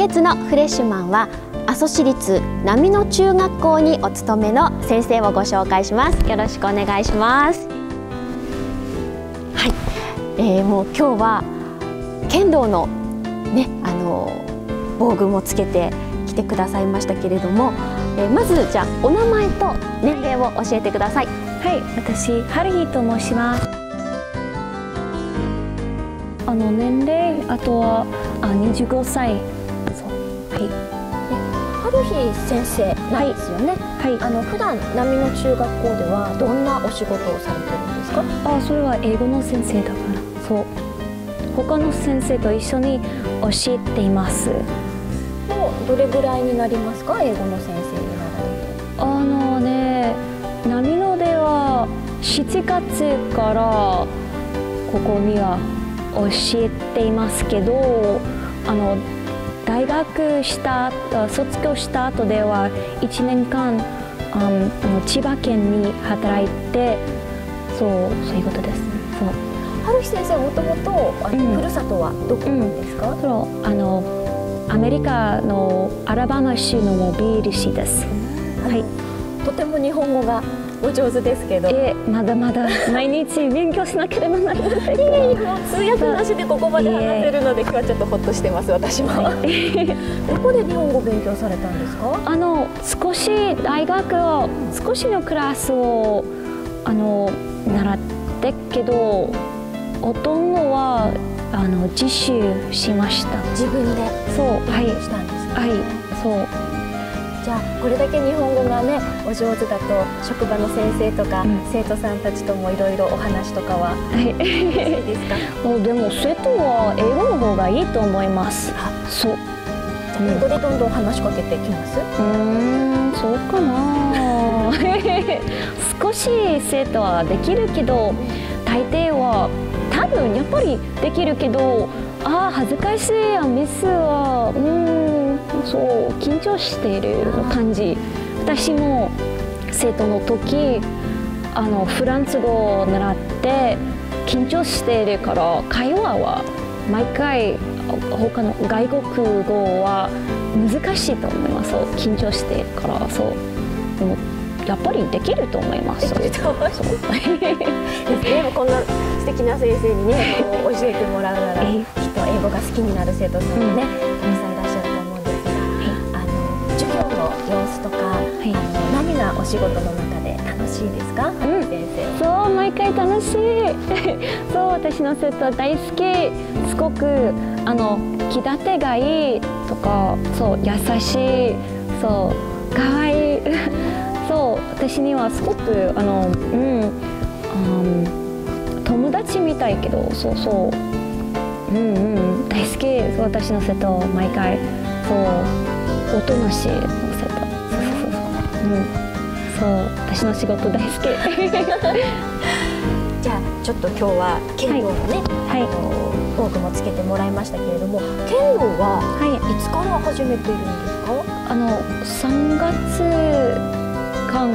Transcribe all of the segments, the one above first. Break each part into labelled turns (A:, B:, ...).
A: 月のフレッシュマンは阿蘇市立波野中学校にお勤めの先生をご紹介します。よろしくお願いします。はい、もう今日は剣道のね防具もつけて来てくださいましたけれども、まずじゃあお名前と年齢を教えてください。
B: はい、私ハルヒと申します。年齢あとは25歳。そう、はい。
A: ハルヒ先生なんですよね。はい。普段波野中学校ではどんなお仕事をされてるんですか？
B: それは英語の先生だから。そう。他の先生と一緒に教えています。
A: もうどれぐらいになりますか？英語の先生になられて。
B: 波野では7月からここには教えていますけど、大学卒業した後では1年間千葉県に働いて、そういうことですね。そう。
A: ハルヒ先生もともとふるさとはどこなんですか？
B: アメリカのアラバマ州のモビール市です。はい。
A: とても日本語がお上手ですけど、
B: まだまだ毎日勉強しなければなりません。
A: 通訳なしでここまで話せるので今日はちょっとホッとしてます、私も。どこで日本語勉強されたんですか？
B: 大学は少しのクラスを習ってけど、ほとんどは自習しました。
A: 自分で
B: はい
A: したんですね。
B: はい、そう。
A: じゃあこれだけ日本語がねお上手だと、職場の先生とか生徒さんたちともいろいろお話とかはいいですか？
B: でも生徒は英語の方がいいと思います。そう。
A: 英語でどんどん話しかけてきます？
B: そうかな。少し生徒はできるけど、大抵は多分やっぱりできるけど、恥ずかしいミスはそう緊張している感じ。私も生徒の時フランス語を習って緊張しているから、会話は毎回他の外国語は難しいと思います。緊張しているから。そう。でもやっぱりできると思います。
A: でもこんな素敵な先生にね教えてもらうなら、きっと英語が好きになる生徒さんもね、たくさんいらっしゃると思うんですが、授業の様子とか、何がお仕事の中で楽しいですか？先生。
B: そう、毎回楽しい。そう、私の生徒大好き。すごく気立てがいいとか、そう優しい、そう可愛い。そう、私にはすごく友達みたいけど、大好き。私の生徒毎回おとなしいの生徒。そう、私の仕事大好き。
A: じゃあちょっと今日は剣道のね、防具もつけてもらいましたけれども、剣道はいつから始めているんですか
B: ？3月間、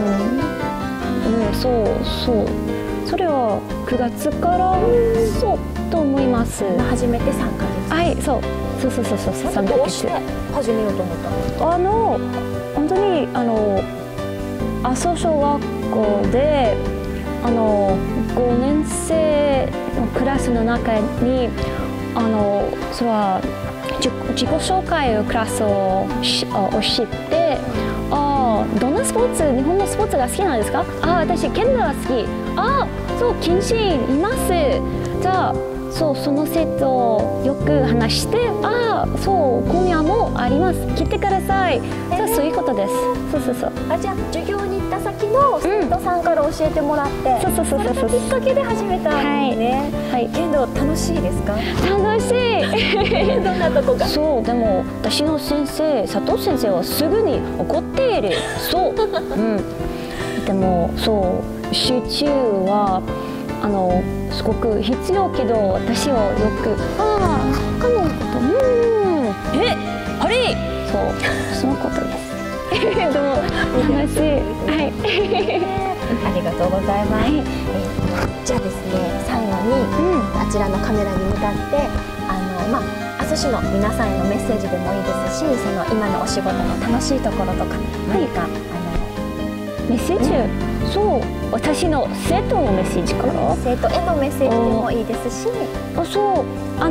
B: それは9月からそうと思います。
A: 初めて3ヶ月。
B: はい、そう。3ヶ月。
A: どうして始めようと思ったんですか？
B: 本当に阿蘇小学校で5年生のクラスの中にそれは自己紹介のクラスを知って、どんなスポーツ、日本のスポーツが好きなんですか？私剣道が好き。そう、剣士います。じゃあその生徒よく話して、そう今夜もあります。来てください。そういうことです。そう。
A: じゃあ授業に行った先の生徒さんから教えてもらって、それがきっかけで始めたんですね。剣道楽しいですか？
B: 楽しい。
A: どんなとこが？
B: そう、でも私の先生、佐藤先生はすぐに怒っている。そう。でもそう集中はすごく必要けど、私はよく他のことハリー、そのことです。でも楽しい。
A: ありがとうございます。じゃあですね、最後にあちらのカメラに向かって阿阿蘇市の皆さんへのメッセージでもいいですし、その今のお仕事の楽しいところとか何か、
B: メッセージ、そう私の生徒のメッセージから
A: 生徒へのメッセージでもいいですし、
B: そう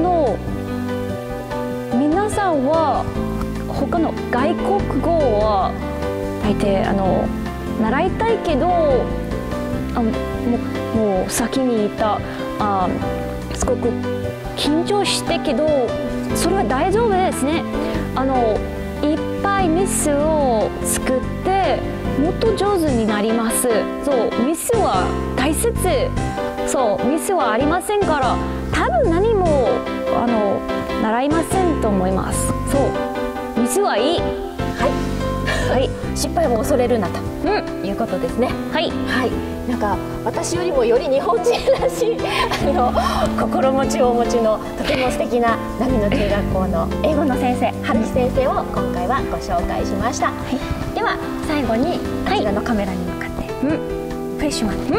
B: 皆さんは他の外国語は大抵習いたいけどもう先に言ったすごく緊張してけどそれは大丈夫ですね。いっぱいミスを作ってもっと上手になります。そうミスは大切。そうミスはありませんから多分何も習いませんと思います。そうミスはいい。はい、
A: 失敗も恐れるなと、いうことですね。
B: はい、
A: なんか私よりもより日本人らしい心持ちをお持ちのとても素敵な波の中学校の英語の先生、春木先生を今回はご紹介しました。では最後にこちらのカメラに向かって、フレッシュマンで、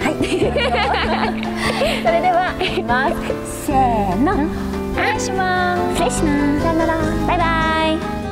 A: それではいきます。せーの、お願いします。
B: 失礼します。
A: さよなら。
B: バイバイ。